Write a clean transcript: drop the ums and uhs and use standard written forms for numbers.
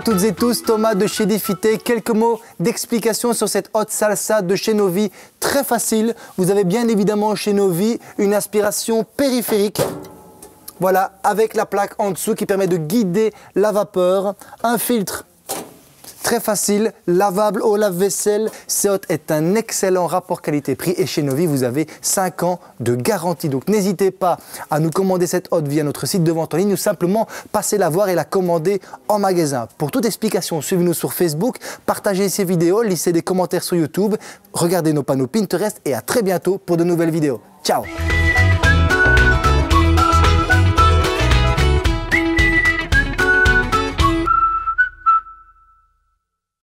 toutes et tous, Thomas de chez Defité. Quelques mots d'explication sur cette hot salsa de chez Novi. Très facile. Vous avez bien évidemment chez Novi une aspiration périphérique. Voilà, avec la plaque en dessous qui permet de guider la vapeur. Un filtre très facile, lavable au lave-vaisselle. Cette hotte est un excellent rapport qualité-prix et chez Novi, vous avez 5 ans de garantie. Donc n'hésitez pas à nous commander cette hotte via notre site de vente en ligne ou simplement passez la voir et la commander en magasin. Pour toute explication, suivez-nous sur Facebook, partagez ces vidéos, laissez des commentaires sur YouTube, regardez nos panneaux Pinterest et à très bientôt pour de nouvelles vidéos. Ciao!